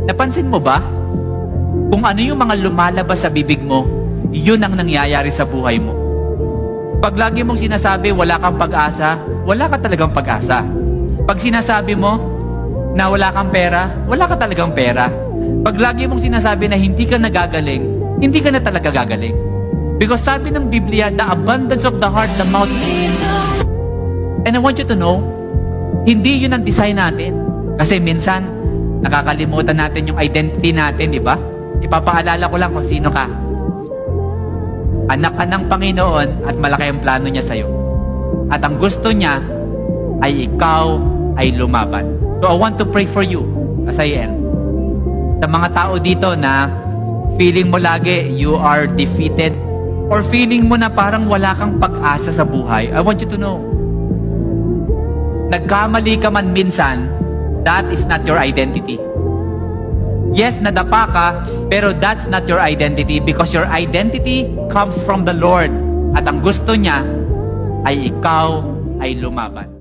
Napansin mo ba? Kung ano yung mga lumalabas sa bibig mo, yun ang nangyayari sa buhay mo. Pag lagi mong sinasabi, wala kang pag-asa, wala ka talagang pag-asa. Pag sinasabi mo na wala kang pera, wala ka talagang pera. Pag lagi mong sinasabi na hindi ka nagagaling, hindi ka na talaga gagaling. Because sabi ng Biblia, the abundance of the heart, the mouth. And I want you to know, hindi yun ang design natin. Kasi minsan, nakakalimutan natin yung identity natin, di ba? Ipapaalala ko lang kung sino ka. Anak ka ng Panginoon at malaki ang plano niya sa'yo. At ang gusto niya ay ikaw ay lumaban. So I want to pray for you as I end. Sa mga tao dito na feeling mo lagi you are defeated or feeling mo na parang wala kang pag-asa sa buhay, I want you to know, nagkamali ka man minsan, that is not your identity. Yes, nadapa ka, pero that's not your identity because your identity comes from the Lord. At ang gusto niya ay ikaw ay lumaban.